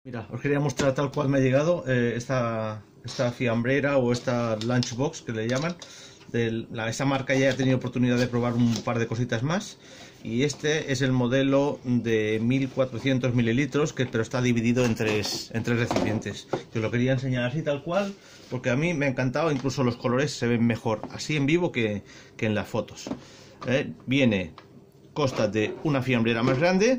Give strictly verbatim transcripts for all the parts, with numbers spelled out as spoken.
Mira, os quería mostrar tal cual me ha llegado eh, esta, esta fiambrera o esta lunchbox que le llaman. De la, esa marca ya he tenido oportunidad de probar un par de cositas más. Y este es el modelo de mil cuatrocientos mililitros, que, pero está dividido en tres, en tres recipientes. Yo lo quería enseñar así tal cual, porque a mí me ha encantado, incluso los colores se ven mejor así en vivo que, que en las fotos. Eh, viene, consta de una fiambrera más grande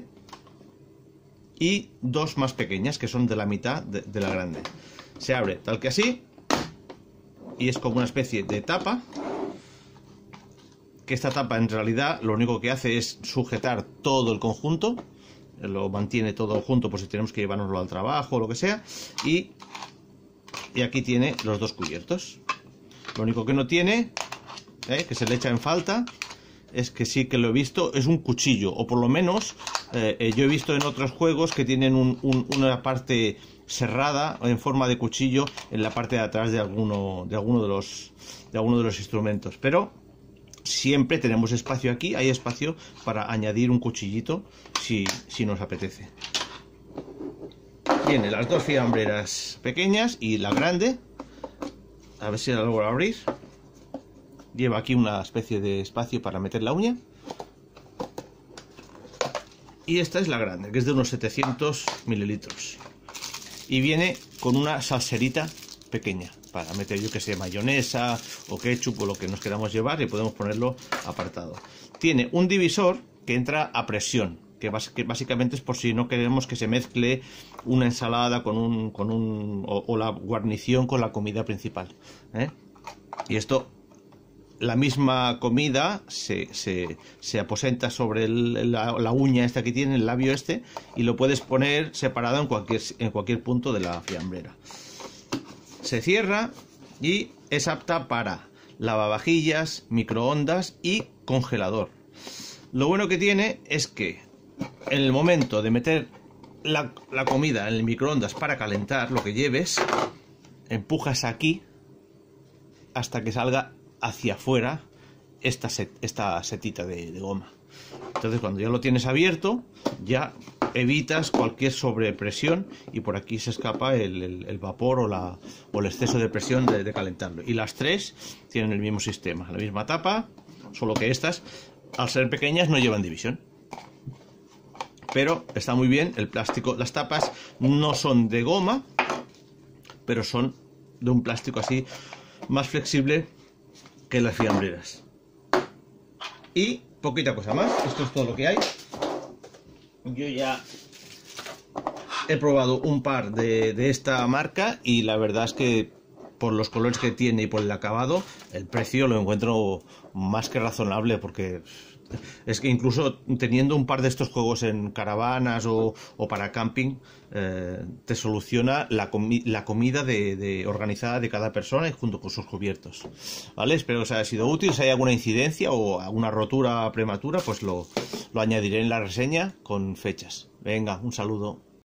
y dos más pequeñas, que son de la mitad de, de la grande. Se abre tal que así, y es como una especie de tapa, que esta tapa en realidad lo único que hace es sujetar todo el conjunto, lo mantiene todo junto por si tenemos que llevárnoslo al trabajo o lo que sea, y, y aquí tiene los dos cubiertos. Lo único que no tiene, eh, que se le echa en falta, es que sí que lo he visto, es un cuchillo, o por lo menos eh, yo he visto en otros juegos que tienen un, un, una parte cerrada en forma de cuchillo en la parte de atrás de alguno de alguno de los de alguno de los instrumentos, pero siempre tenemos espacio aquí, hay espacio para añadir un cuchillito si, si nos apetece. Tiene las dos fiambreras pequeñas y la grande, a ver si la logro abrir. Lleva aquí una especie de espacio para meter la uña. Y esta es la grande, que es de unos setecientos mililitros. Y viene con una salserita pequeña para meter, yo que sé, mayonesa o ketchup o lo que nos queramos llevar, y podemos ponerlo apartado. Tiene un divisor que entra a presión, que, bas que básicamente es por si no queremos que se mezcle una ensalada con un, con un o, o la guarnición con la comida principal, ¿eh? Y esto, la misma comida se, se, se aposenta sobre el, la, la uña esta que tiene, el labio este, y lo puedes poner separado en cualquier, en cualquier punto de la fiambrera. Se cierra y es apta para lavavajillas, microondas y congelador. Lo bueno que tiene es que en el momento de meter la, la comida en el microondas para calentar lo que lleves, empujas aquí hasta que salga hacia afuera esta, set, esta setita de, de goma. Entonces cuando ya lo tienes abierto, ya evitas cualquier sobrepresión y por aquí se escapa el, el, el vapor o, la, o el exceso de presión de, de calentarlo. Y las tres tienen el mismo sistema, la misma tapa, solo que estas, al ser pequeñas, no llevan división. Pero está muy bien el plástico. Las tapas no son de goma, pero son de un plástico así más flexible que las fiambreras. Y poquita cosa más, esto es todo lo que hay. Yo ya he probado un par de, de esta marca y la verdad es que por los colores que tiene y por el acabado, el precio lo encuentro más que razonable, porque es que incluso teniendo un par de estos juegos en caravanas o, o para camping, eh, te soluciona la, comi la comida de, de organizada de cada persona y junto con sus cubiertos. ¿Vale? Espero que os haya sido útil. Si hay alguna incidencia o alguna rotura prematura, pues lo, lo añadiré en la reseña con fechas. Venga, un saludo.